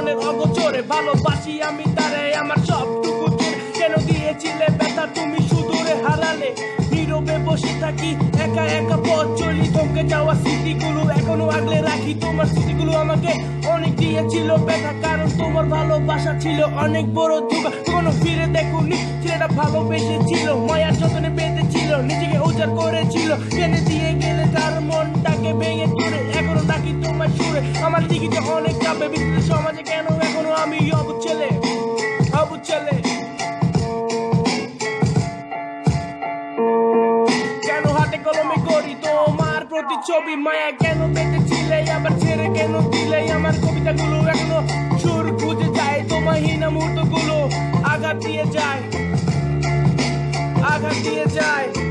মনের অগোচরে ভালোবাসি আমি তারে আমার সবটুকু জোরে। কেন দিয়েছিলে ব্যথা তুমি সুদূরে হারালে, নীরবে বসে থাকি একা একা পথ চলি, থমকে যাওয়া স্মৃতিগুলো এখনো আগলে রাখি। তোমার স্মৃতিগুলো আমাকে অনেক দিয়েছিল ব্যথা, কারণ তোমার ভালোবাসা ছিল অনেক বড় ধোঁকা। কখনো ফিরে দেখুনি ছেলেটা ভালোবেসেছিল, মায়ার যতনে বেঁধেছিল, নিজেকে উজাড় করেছিল, টেনে দিয়ে গেলে তার মনটাকে ভেঙে চুরে। এখনো ডাকি তোমার সুরে, আমার দিকে অনেক যাবে বিচিত্র সমাজে, কেন এখনো আমি অবুঝ ছেলে, অবুঝ ছেলে। কেন হাতে কলমে করি তোমার প্রতিচ্ছবি, মায়া কেন বেঁধেছিলে আবার ছেড়ে কেন দিলে আমার কবিতাগুলো এখনো সুর খুঁজে যায়, তোমার হীনা মুহূর্তগুলো আঘাত দিয়ে যায়, আঘাত দিয়ে যায়।